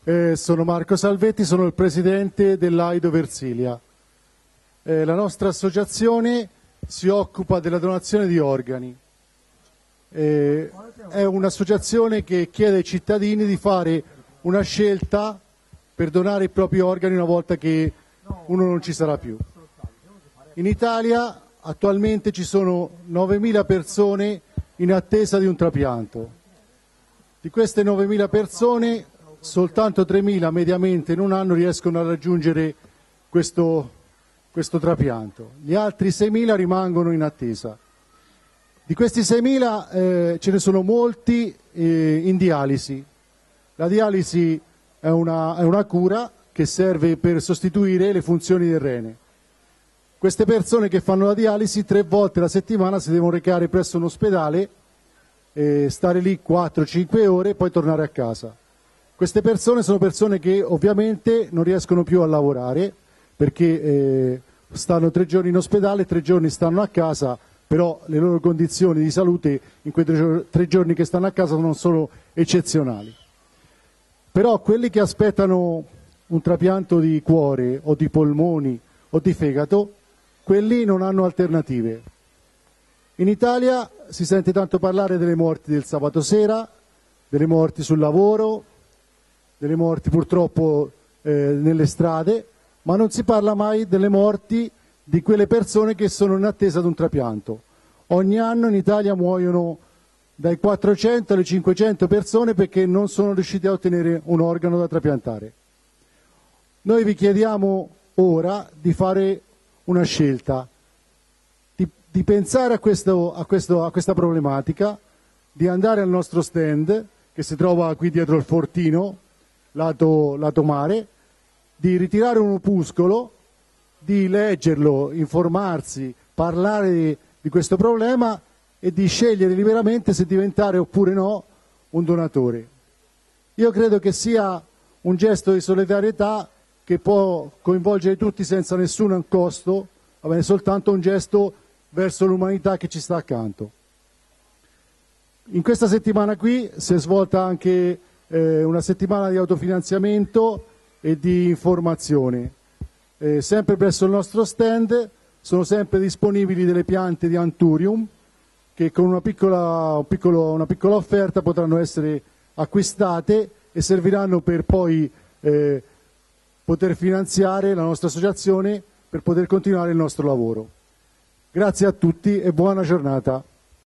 Sono Marco Salvetti, sono il presidente dell'Aido Versilia. La nostra associazione si occupa della donazione di organi. È un'associazione che chiede ai cittadini di fare una scelta per donare i propri organi una volta che uno non ci sarà più. In Italia attualmente ci sono 9.000 persone in attesa di un trapianto. Di queste 9.000 persone soltanto 3.000 mediamente in un anno riescono a raggiungere questo trapianto. Gli altri 6.000 rimangono in attesa. Di questi 6.000 ce ne sono molti in dialisi. La dialisi è una cura che serve per sostituire le funzioni del rene. Queste persone che fanno la dialisi 3 volte alla settimana si devono recare presso un ospedale, stare lì 4-5 ore e poi tornare a casa. Queste persone sono persone che ovviamente non riescono più a lavorare perché stanno 3 giorni in ospedale, 3 giorni stanno a casa, però le loro condizioni di salute in quei 3 giorni che stanno a casa non sono eccezionali. Però quelli che aspettano un trapianto di cuore o di polmoni o di fegato, quelli non hanno alternative. In Italia si sente tanto parlare delle morti del sabato sera, delle morti sul lavoro, delle morti purtroppo nelle strade, ma non si parla mai delle morti di quelle persone che sono in attesa di un trapianto. Ogni anno in Italia muoiono dai 400 alle 500 persone perché non sono riusciti a ottenere un organo da trapiantare. Noi vi chiediamo ora di fare una scelta, di pensare a questa problematica, di andare al nostro stand che si trova qui dietro il fortino, lato mare, di ritirare un opuscolo, di leggerlo, informarsi, parlare di questo problema e di scegliere liberamente se diventare oppure no un donatore. Io credo che sia un gesto di solidarietà che può coinvolgere tutti senza nessun costo, va bene, soltanto un gesto verso l'umanità che ci sta accanto. In questa settimana qui si è svolta anche una settimana di autofinanziamento e di informazione. Sempre presso il nostro stand sono sempre disponibili delle piante di Anthurium che con una piccola offerta potranno essere acquistate e serviranno per poi poter finanziare la nostra associazione per poter continuare il nostro lavoro. Grazie a tutti e buona giornata.